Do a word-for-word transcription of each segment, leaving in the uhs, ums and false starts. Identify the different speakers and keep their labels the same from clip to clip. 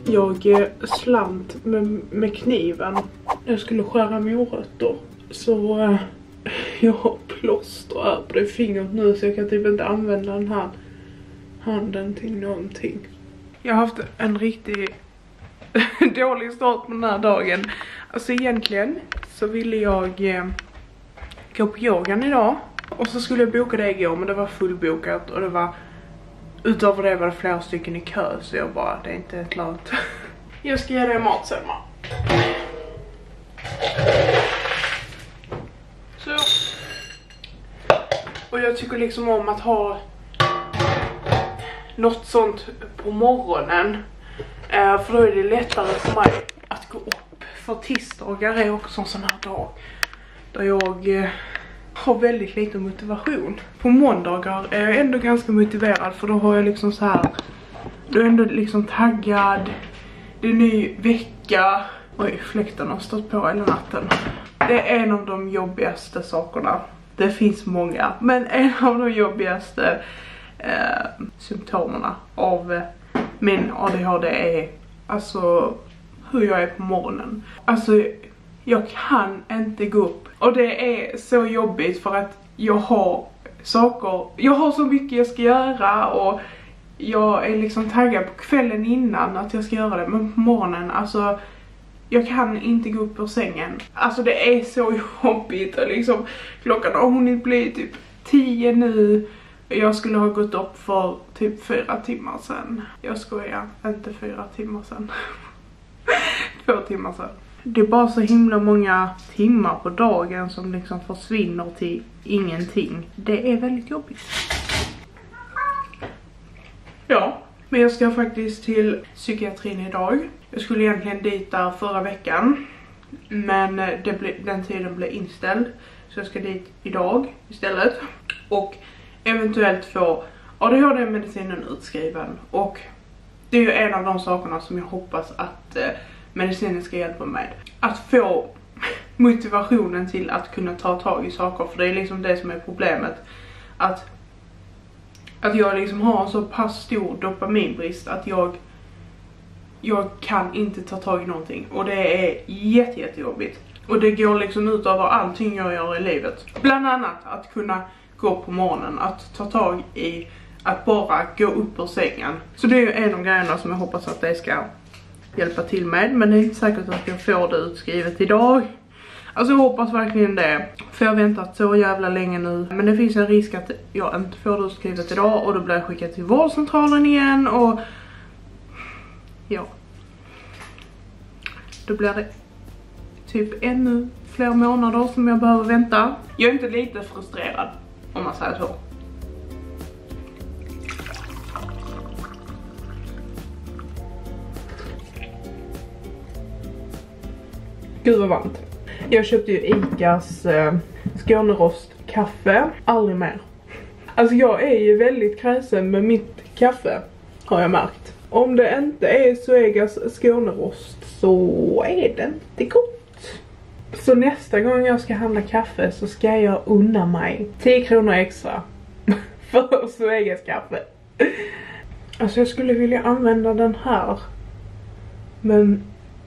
Speaker 1: Jag slant med, med kniven. Jag skulle skära morötter. Så äh, jag har plåster här på det fingret nu, så jag kan typ inte använda den här handen till någonting. Jag har haft en riktigt dålig start på den här dagen. Alltså egentligen så ville jag eh, gå på yogan idag. Och så skulle jag boka det igår, men det var fullbokat. Och det var, utöver det var det flera stycken i kö. Så jag bara, det är inte klart. Jag ska ge dig mat sen, ma. Så. Och jag tycker liksom om att ha något sånt på morgonen. Uh, för då är det lättare för mig att gå upp. För tisdagar är också en sån här dag där jag uh, har väldigt lite motivation. På måndagar är jag ändå ganska motiverad, för då har jag liksom så här, då är jag ändå liksom taggad. Det är en ny vecka. Oj, fläkten har stått på hela natten. Det är en av de jobbigaste sakerna. Det finns många, men en av de jobbigaste uh, symptomerna av uh, min A D H D är alltså hur jag är på morgonen. Alltså jag kan inte gå upp. Och det är så jobbigt för att jag har saker, jag har så mycket jag ska göra och jag är liksom taggad på kvällen innan att jag ska göra det. Men på morgonen, alltså jag kan inte gå upp ur sängen. Alltså det är så jobbigt och liksom klockan har hunnit bli typ tio nu. Jag skulle ha gått upp för typ fyra timmar sedan. Jag skojar, inte fyra timmar sedan. Två timmar sedan. Det är bara så himla många timmar på dagen som liksom försvinner till ingenting. Det är väldigt jobbigt. Ja, men jag ska faktiskt till psykiatrin idag. Jag skulle egentligen dit där förra veckan. Men det ble, den tiden blev inställd. Så jag ska dit idag istället. Och eventuellt få A D H D-medicinen utskriven. Och det är ju en av de sakerna som jag hoppas att eh, medicinen ska hjälpa mig. Att få motivationen till att kunna ta tag i saker. För det är liksom det som är problemet. Att, att jag liksom har en så pass stor dopaminbrist att jag, jag kan inte ta tag i någonting. Och det är jätte, jättejobbigt. Och det går liksom ut över allting jag gör i livet. Bland annat att kunna gå på morgonen, att ta tag i att bara gå upp ur sängen. Så det är ju en av grejerna som jag hoppas att det ska hjälpa till med. Men det är inte säkert att jag får det utskrivet idag. Alltså jag hoppas verkligen det. För jag har väntat så jävla länge nu. Men det finns en risk att jag inte får det utskrivet idag. Och då blir jag skickad till vårdcentralen igen. Och ja. Då blir det typ ännu fler månader som jag behöver vänta. Jag är inte lite frustrerad, om man säger så. Gud vad varmt. Jag köpte ju Icas eh, Skånerost kaffe. Aldrig mer. Alltså jag är ju väldigt kräsen med mitt kaffe, har jag märkt. Om det inte är Zoegas Skånerost så är det inte gott. Så nästa gång jag ska handla kaffe så ska jag unna mig tio kronor extra för Zoegas kaffe. Alltså jag skulle vilja använda den här, men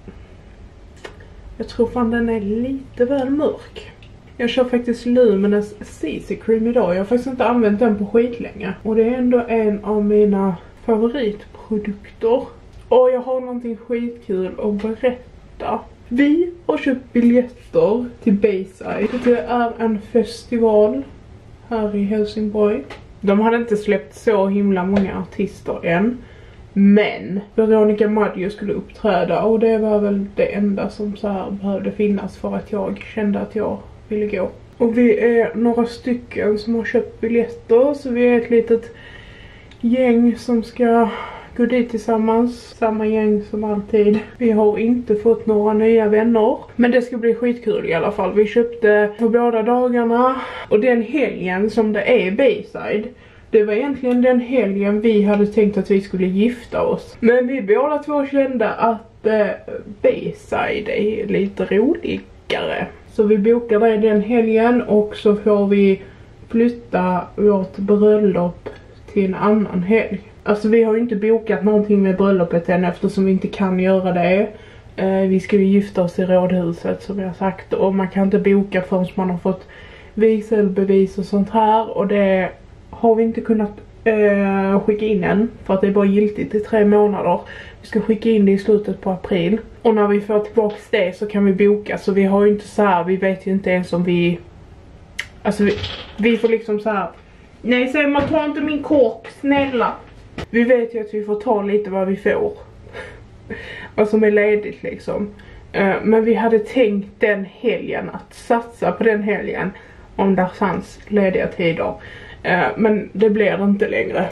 Speaker 1: jag tror fan den är lite väl mörk. Jag kör faktiskt Luminous C C Cream idag. Jag har faktiskt inte använt den på skitlänge. Och det är ändå en av mina favoritprodukter. Och jag har någonting skitkul att berätta. Vi har köpt biljetter till Bayside. Det är en festival här i Helsingborg. De hade inte släppt så himla många artister än. Men Veronica Maggio skulle uppträda. Och det var väl det enda som så här behövde finnas för att jag kände att jag ville gå. Och vi är några stycken som har köpt biljetter. Så vi är ett litet gäng som ska gå dit tillsammans. Samma gäng som alltid. Vi har inte fått några nya vänner. Men det ska bli skitkul i alla fall. Vi köpte på båda dagarna. Och den helgen som det är Bayside, det var egentligen den helgen vi hade tänkt att vi skulle gifta oss. Men vi båda två kände att eh, Bayside är lite roligare. Så vi bokade den helgen och så får vi flytta vårt bröllop till en annan helg. Alltså vi har ju inte bokat någonting med bröllopet än eftersom vi inte kan göra det. Eh, vi ska ju gifta oss i rådhuset som jag har sagt. Och man kan inte boka förrän man har fått vigselbevis och sånt här. Och det har vi inte kunnat eh, skicka in än. För att det är bara giltigt i tre månader. Vi ska skicka in det i slutet på april. Och när vi får tillbaka det så kan vi boka. Så vi har ju inte så här, vi vet ju inte ens om vi... Alltså vi, vi får liksom så här. Nej, säger man, tar inte min kork, snälla. Vi vet ju att vi får ta lite vad vi får. Vad som är ledigt liksom. Uh, men vi hade tänkt den helgen att satsa på den helgen. Om det fanns lediga tider. Uh, men det blir det inte längre.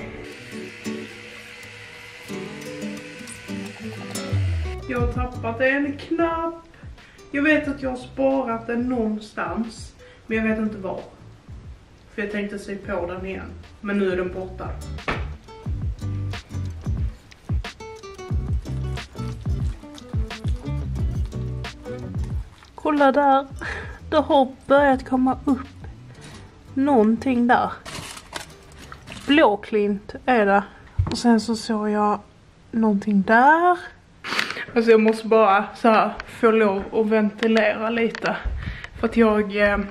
Speaker 1: Jag har tappat en knapp. Jag vet att jag har sparat den någonstans. Men jag vet inte var. För jag tänkte se på den igen. Men nu är den borta. Kolla där. Det har börjat komma upp någonting där. Blåklint är det. Och sen så såg jag någonting där. Alltså jag måste bara så här få lov att ventilera lite. För att jag... Eh,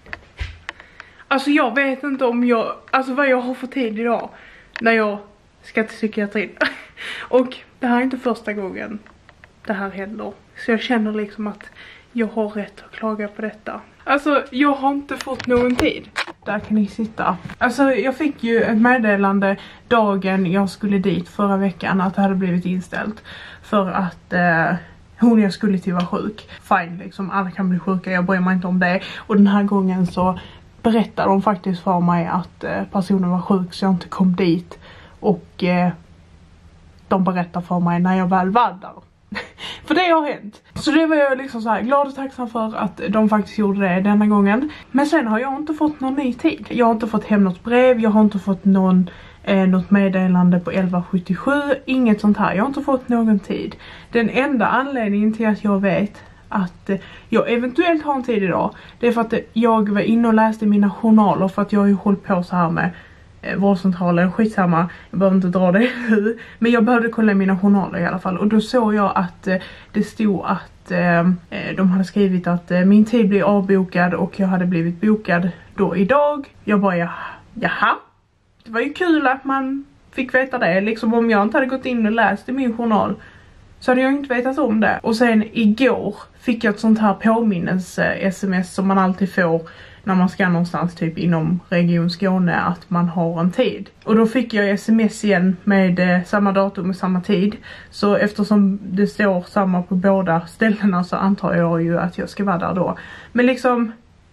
Speaker 1: alltså jag vet inte om jag... Alltså vad jag har för tid idag. När jag ska till psykiatrin. Och det här är inte första gången det här händer. Så jag känner liksom att jag har rätt att klaga på detta. Alltså jag har inte fått någon tid. Där kan ni sitta. Alltså jag fick ju ett meddelande dagen jag skulle dit förra veckan att det hade blivit inställt. För att eh, hon jag skulle till var sjuk. Fine liksom, alla kan bli sjuka, jag bryr mig inte om det. Och den här gången så berättade de faktiskt för mig att eh, personen var sjuk så jag inte kom dit. Och eh, de berättade för mig när jag väl var där. För det har hänt. Så det var jag liksom så här glad och tacksam för att de faktiskt gjorde det denna gången. Men sen har jag inte fått någon ny tid. Jag har inte fått hem något brev. Jag har inte fått någon, eh, något meddelande på elva sjuttiosju. Inget sånt här. Jag har inte fått någon tid. Den enda anledningen till att jag vet att eh, jag eventuellt har en tid idag. Det är för att eh, jag var inne och läste mina journaler. För att jag har ju hållit på så här med vårdcentralen, skitsamma, jag behöver inte dra det nu, men jag behövde kolla mina journaler i alla fall, och då såg jag att eh, det stod att eh, de hade skrivit att eh, min tid blev avbokad och jag hade blivit bokad då idag. Jag bara, ja, jaha, det var ju kul att man fick veta det, liksom om jag inte hade gått in och läst i min journal så hade jag inte vetat om det. Och sen igår fick jag ett sånt här påminnelse-sms som man alltid får när man ska någonstans typ inom Region Skåne att man har en tid. Och då fick jag sms igen med eh, samma datum och samma tid. Så eftersom det står samma på båda ställena så antar jag ju att jag ska vara där då. Men liksom...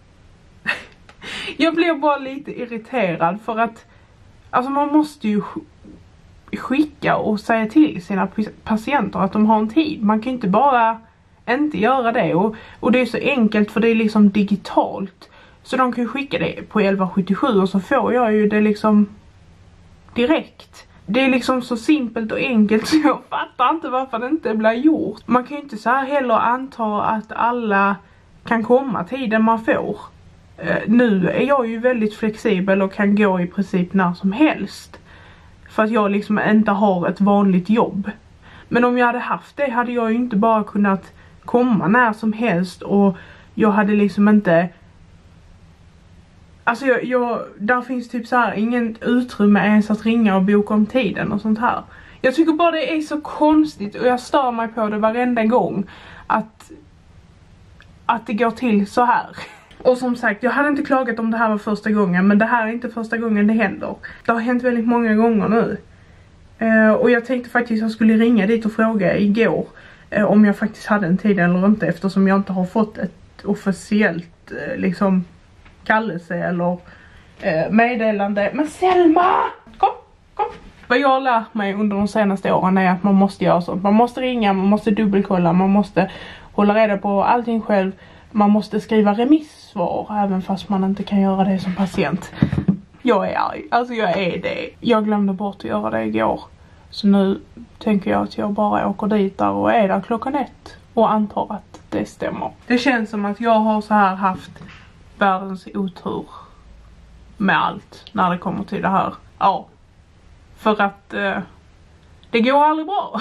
Speaker 1: jag blev bara lite irriterad för att... Alltså man måste ju skicka och säga till sina patienter att de har en tid. Man kan inte bara inte göra det. Och, och det är så enkelt för det är liksom digitalt. Så de kan ju skicka det på elva sjuttiosju och så får jag ju det liksom direkt. Det är liksom så simpelt och enkelt så jag fattar inte varför det inte blir gjort. Man kan ju inte så här heller anta att alla kan komma tiden man får. Uh, nu är jag ju väldigt flexibel och kan gå i princip när som helst. För att jag liksom inte har ett vanligt jobb. Men om jag hade haft det hade jag ju inte bara kunnat komma när som helst och jag hade liksom inte... Alltså jag, jag, där finns typ så här ingen utrymme ens att ringa och boka om tiden och sånt här. Jag tycker bara det är så konstigt och jag stör mig på det varenda gång att, att det går till så här. Och som sagt, jag hade inte klagat om det här var första gången, men det här är inte första gången det händer. Det har hänt väldigt många gånger nu. Uh, och jag tänkte faktiskt att jag skulle ringa dit och fråga igår uh, om jag faktiskt hade en tid eller inte, eftersom jag inte har fått ett officiellt uh, liksom... kallelse eller eh, meddelande. Men Selma! Kom, kom! Vad jag har lärt mig under de senaste åren är att man måste göra sånt. Man måste ringa, man måste dubbelkolla, man måste hålla reda på allting själv. Man måste skriva remissvar även fast man inte kan göra det som patient. Jag är arg, alltså jag är det. Jag glömde bort att göra det igår. Så nu tänker jag att jag bara åker dit där och är där klockan ett och antar att det stämmer. Det känns som att jag har så här haft världens otur med allt när det kommer till det här. Ja, För att eh, det går aldrig bra.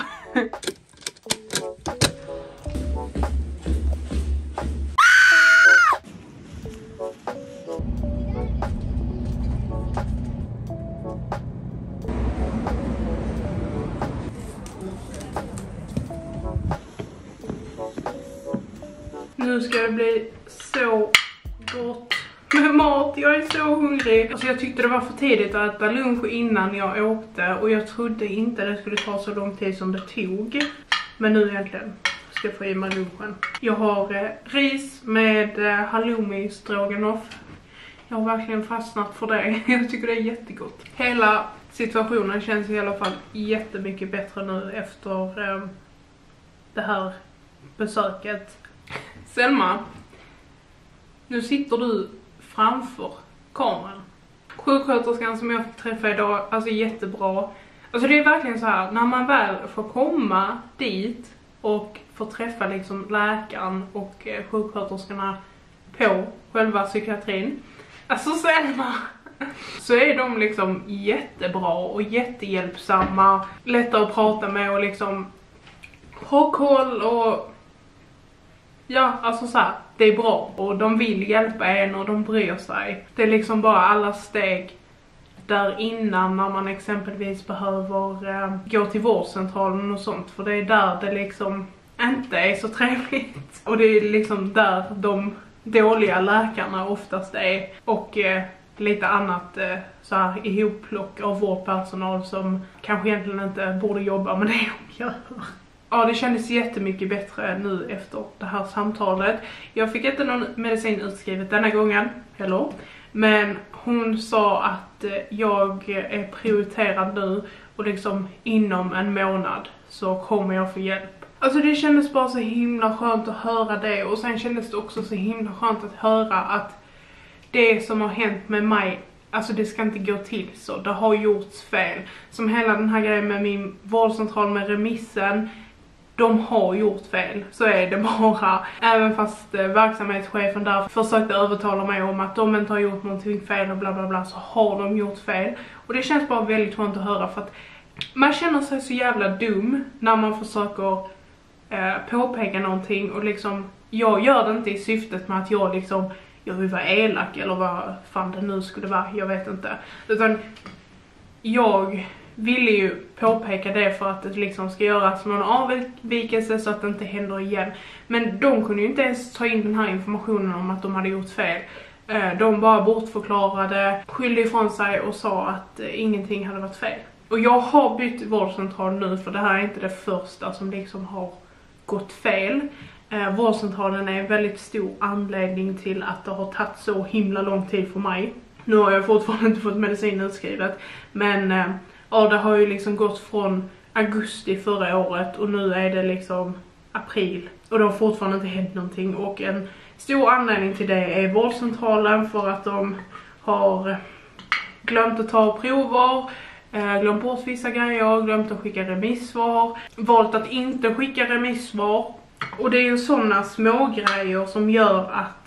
Speaker 1: Nu ska det bli så gott med mat. Jag är så hungrig. Alltså jag tyckte det var för tidigt att äta lunch innan jag åkte. Och jag trodde inte det skulle ta så lång tid som det tog. Men nu egentligen ska jag få i mig lunchen. Jag har eh, ris med eh, halloumi stroganoff. Jag har verkligen fastnat för det. Jag tycker det är jättegott. Hela situationen känns i alla fall jättemycket bättre nu efter eh, det här besöket. Selma, nu sitter du framför kameran. Sjuksköterskan som jag fick träffa idag, alltså jättebra. Alltså det är verkligen så här, när man väl får komma dit och får träffa liksom läkaren och eh, sjuksköterskorna på själva psykiatrin. Alltså Selma, så är de liksom jättebra och jättehjälpsamma. Lättare att prata med och liksom ha koll och... Ja, alltså så här, det är bra och de vill hjälpa en och de bryr sig. Det är liksom bara alla steg där innan när man exempelvis behöver eh, gå till vårdcentralen och sånt. För det är där det liksom inte är så trevligt. Och det är liksom där de dåliga läkarna oftast är. Och eh, lite annat eh, så här ihopplock av vårdpersonal som kanske egentligen inte borde jobba med det de gör. Ja, det kändes jättemycket bättre nu efter det här samtalet. Jag fick inte någon medicin utskrivet denna gången, heller. Men hon sa att jag är prioriterad nu och liksom inom en månad så kommer jag få hjälp. Alltså det kändes bara så himla skönt att höra det. Och sen kändes det också så himla skönt att höra att det som har hänt med mig, alltså det ska inte gå till så. Det har gjorts fel. Som hela den här grejen med min vårdcentral med remissen. De har gjort fel, så är det bara. Även fast eh, verksamhetschefen där försökte övertala mig om att de inte har gjort någonting fel och bla bla bla, så har de gjort fel. Och det känns bara väldigt skönt att höra, för att man känner sig så jävla dum när man försöker eh, påpeka någonting och liksom, jag gör det inte i syftet med att jag liksom, jag vill vara elak eller vad fan det nu skulle vara, jag vet inte. Utan jag ville ju påpeka det för att det liksom ska göras någon avvikelse så att det inte händer igen. Men de kunde ju inte ens ta in den här informationen om att de hade gjort fel. De bara bortförklarade, skyllde ifrån sig och sa att ingenting hade varit fel. Och jag har bytt vårdcentral nu, för det här är inte det första som liksom har gått fel. Vårdcentralen är en väldigt stor anledning till att det har tagit så himla lång tid för mig. Nu har jag fortfarande inte fått medicin utskrivet, men ja, det har ju liksom gått från augusti förra året och nu är det liksom april. Och det har fortfarande inte hänt någonting. Och en stor anledning till det är vårdcentralen, för att de har glömt att ta prover, glömt bort vissa grejer, glömt att skicka remissvar, valt att inte skicka remissvar. Och det är ju sådana små grejer som gör att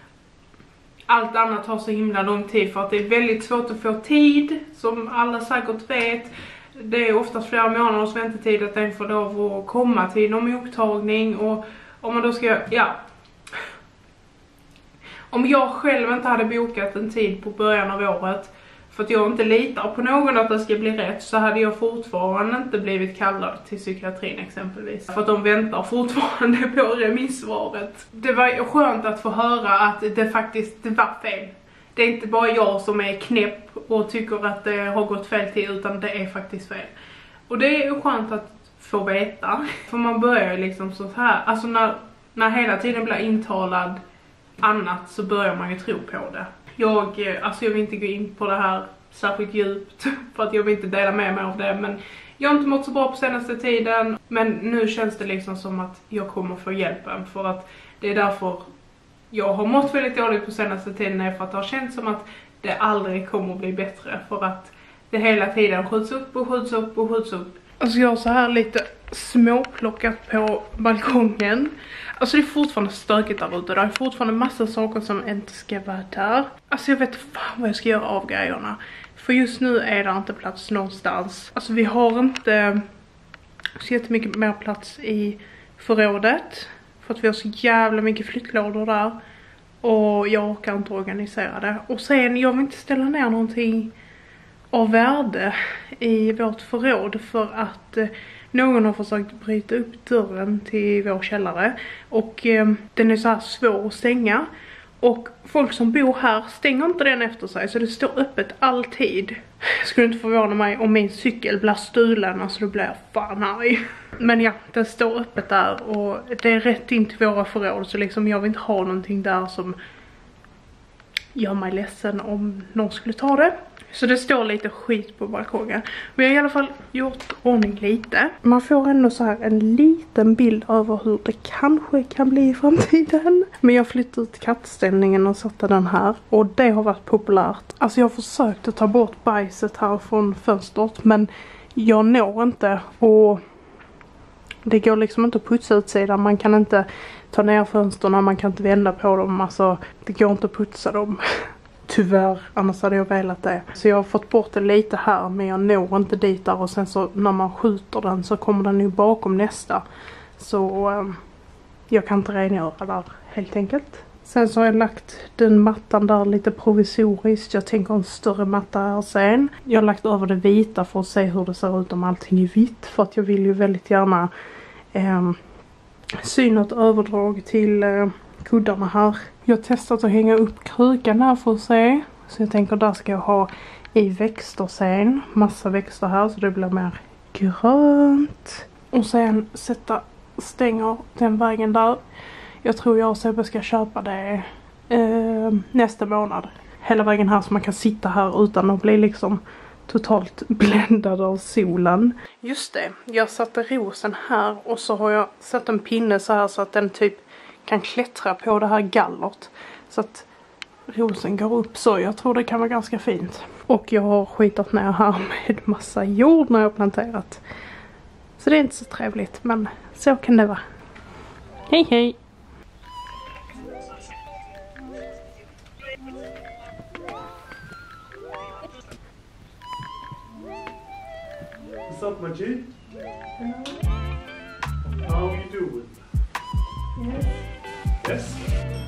Speaker 1: allt annat tar så himla lång tid, för att det är väldigt svårt att få tid, som alla säkert vet. Det är oftast flera månaders väntetid att den får lov att komma till någon mottagning. Och om man då ska, ja. Om jag själv inte hade bokat en tid på början av året, för att jag inte litar på någon att det ska bli rätt, så hade jag fortfarande inte blivit kallad till psykiatrin exempelvis. För att de väntar fortfarande på remissvaret. Det var skönt att få höra att det faktiskt det var fel. Det är inte bara jag som är knäpp och tycker att det har gått fel till, utan det är faktiskt fel. Och det är skönt att få veta. För man börjar ju liksom så här, alltså när, när hela tiden blir intalad annat, så börjar man ju tro på det. Jag, alltså jag vill inte gå in på det här särskilt djupt, för att jag vill inte dela med mig av det, men jag har inte mått så bra på senaste tiden. Men nu känns det liksom som att jag kommer få hjälpen, för att det är därför jag har mått väldigt dåligt på senaste tiden, för att det har känts som att det aldrig kommer att bli bättre, för att det hela tiden skjuts upp och skjuts upp och skjuts upp. Alltså jag har så här lite småplockat på balkongen. Alltså det är fortfarande stökigt där ute. Det är fortfarande massa saker som inte ska vara där. Alltså jag vet fan vad jag ska göra av grejerna. För just nu är det inte plats någonstans. Alltså vi har inte så jättemycket mer plats i förrådet. För att vi har så jävla mycket flyttlådor där. Och jag orkar inte organisera det. Och sen, jag vill inte ställa ner någonting av värde i vårt förråd. För att eh, någon har försökt bryta upp dörren till vår källare. Och eh, den är så här svår att stänga. Och folk som bor här stänger inte den efter sig. Så det står öppet alltid. Jag skulle inte förvåna mig om min cykel blir stulen. Alltså då blir jag fan arg. Men ja, den står öppet där. Och det är rätt in till våra förråd. Så liksom jag vill inte ha någonting där som gör mig ledsen om någon skulle ta det. Så det står lite skit på balkongen. Men jag har i alla fall gjort ordning lite. Man får ändå så här en liten bild över hur det kanske kan bli i framtiden. Men jag flyttade ut kattställningen och satte den här. Och det har varit populärt. Alltså jag har försökt att ta bort bajset här från fönstret. Men jag når inte. Och det går liksom inte att putsa utsidan. Man kan inte ta ner fönsterna. Man kan inte vända på dem. Alltså det går inte att putsa dem. Tyvärr, annars hade jag velat det. Så jag har fått bort det lite här, men jag når inte dit där. Och sen så när man skjuter den så kommer den ju bakom nästa. Så eh, jag kan inte rengöra där helt enkelt. Sen så har jag lagt den mattan där lite provisoriskt. Jag tänker en större matta här sen. Jag har lagt över det vita för att se hur det ser ut om allting är vitt. För att jag vill ju väldigt gärna eh, sy något överdrag till eh, kuddarna här. Jag har testat att hänga upp krukan här för att se. Så jag tänker där ska jag ha i växter sen. Massa växter här så det blir mer grönt. Och sen sätta stänger den vägen där. Jag tror jag och Sebbe ska köpa det eh, nästa månad. Hela vägen här så man kan sitta här utan att bli liksom totalt bländad av solen. Just det, jag satte rosen här och så har jag satt en pinne så här så att den typ kan klättra på det här gallret. Så att rosen går upp så. Jag tror det kan vara ganska fint. Och jag har skitat ner här med massa jord när jag har planterat. Så det är inte så trevligt. Men så kan det vara. Hej hej!
Speaker 2: What's up, my G? How you doing?
Speaker 1: Yes.
Speaker 2: Yes?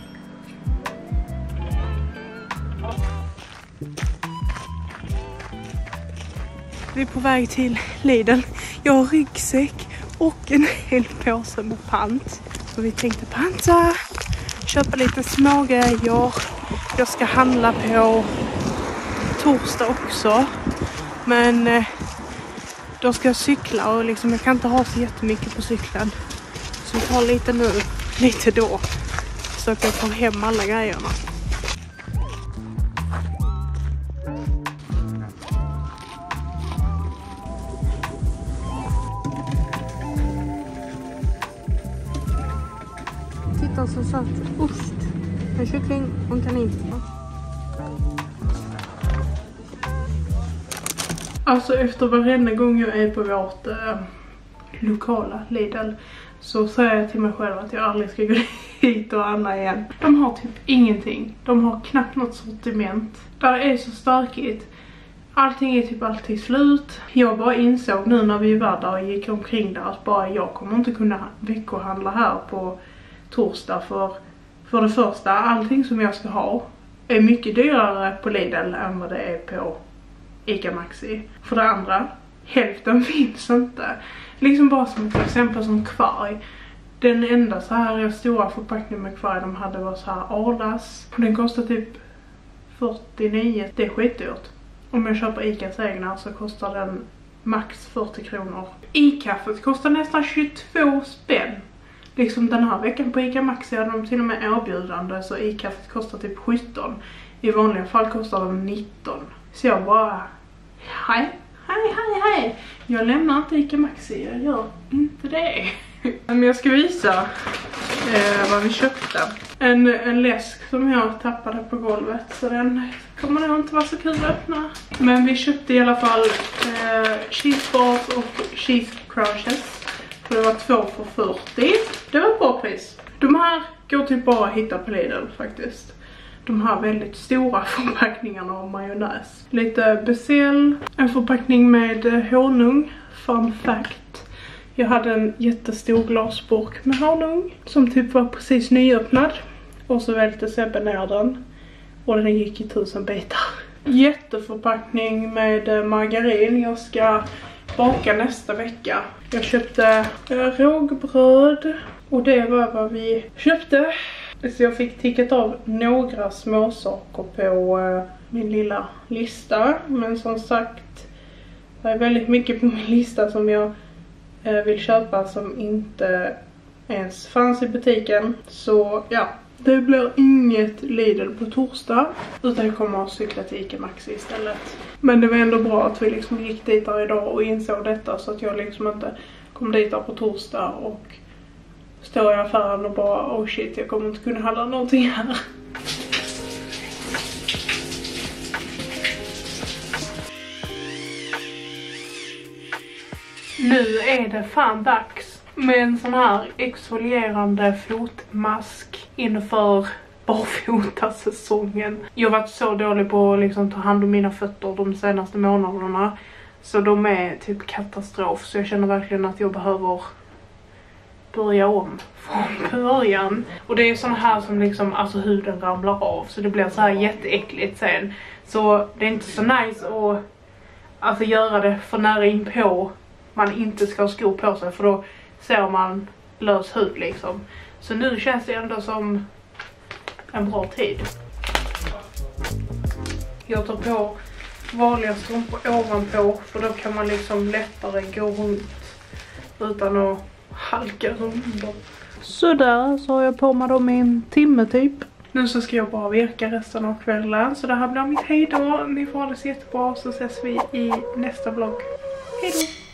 Speaker 1: Vi är på väg till Lidl. Jag har ryggsäck och en hel påse med pant. Så vi tänkte panta, köpa lite smågrejer. Jag ska handla på torsdag också. Men eh, då ska jag cykla och liksom, jag kan inte ha så jättemycket på cykeln. Så vi tar lite nu, lite då. Så att jag får hem alla grejerna. Titta så satt ost. En kyckling och en kanin. Alltså efter varenda gång jag är på vårt eh, lokala Lidl så säger jag till mig själv att jag aldrig ska gå hit och handla igen. De har typ ingenting. De har knappt något sortiment. Där är så starkigt. Allting är typ alltid slut. Jag bara insåg nu när vi var där och gick omkring där att bara jag kommer inte kunna veckohandla här på torsdag. För, för det första, allting som jag ska ha är mycket dyrare på Lidl än vad det är på Ica Maxi. För det andra, hälften finns inte. Liksom bara som till exempel som kvarg. Den enda så här stora förpackningen med kvarg de hade var så här Arlas. Den kostar typ fyrtionio. Det är skitdyrt. Om jag köper Icas egna så kostar den max fyrtio kronor. I-kaffet kostar nästan tjugotvå spänn. Liksom den här veckan på Ica Maxi hade de till och med erbjudande så i-kaffet kostar typ sjutton. I vanliga fall kostar de nitton. Så jag bara, hej, hej, hej, hej. Jag lämnar inte Ica Maxi, jag gör inte det. Men jag ska visa eh, vad vi köpte. En, en läsk som jag tappade på golvet. Så den kommer nog inte vara så kul att öppna. Men vi köpte i alla fall eh, cheese bars och cheese crunches. För det var två för fyrtio. Det var ett bra pris. De här går typ bara att hitta på Lidl faktiskt. de här väldigt stora förpackningarna av majonnäs. Lite Becel, en förpackning med honung. Fun fact. Jag hade en jättestor glasburk med honung som typ var precis nyöppnad. Och så välte Sebbe ner den. Och den gick i tusen bitar. Jätteförpackning med margarin. Jag ska baka nästa vecka. Jag köpte rågbröd. Och det var vad vi köpte. Så jag fick tickat av några småsaker på uh, min lilla lista. Men som sagt, det är väldigt mycket på min lista som jag uh, vill köpa som inte ens fanns i butiken. Så ja, det blir inget Lidl på torsdag. Utan jag kommer att cykla till Ica Maxi istället. Men det var ändå bra att vi liksom gick dit där idag och insåg detta. Så att jag liksom inte kom dit där på torsdag och står i affären och bara, oh shit, jag kommer inte kunna handla någonting här. Nu är det fan dags med en sån här exfolierande fotmask inför barfotasäsongen. Jag har varit så dålig på att liksom ta hand om mina fötter de senaste månaderna. Så de är typ katastrof. Så jag känner verkligen att jag behöver börja om från början. Och det är såna här som liksom, alltså huden ramlar av. Så det blir så här jätteäckligt sen. Så det är inte så nice att alltså göra det för nära in på man inte ska ha skor på sig. För då ser man lös hud liksom. Så nu känns det ändå som en bra tid. Jag tar på vanliga strumpor ovanpå. För då kan man liksom lättare gå runt utan att halka runt. Så där så har jag på mig dem i en timme typ. Nu så ska jag bara virka resten av kvällen. Så det här blir mitt hejdå. Ni får ha det så jättebra, så ses vi i nästa vlogg. Hejdå!